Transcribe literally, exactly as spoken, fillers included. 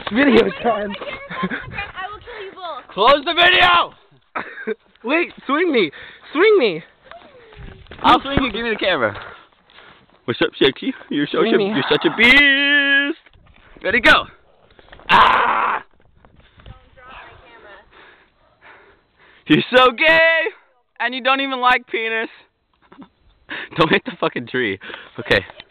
Video time. I will kill you both. Close the video! Wait, swing me. Swing me. I'll swing you, give me the camera. What's up, Shaky? You're so Swing me. you're such a beast. Ready, go. Ah! Don't drop my camera. You're so gay, and you don't even like penis. Don't hit the fucking tree. Okay.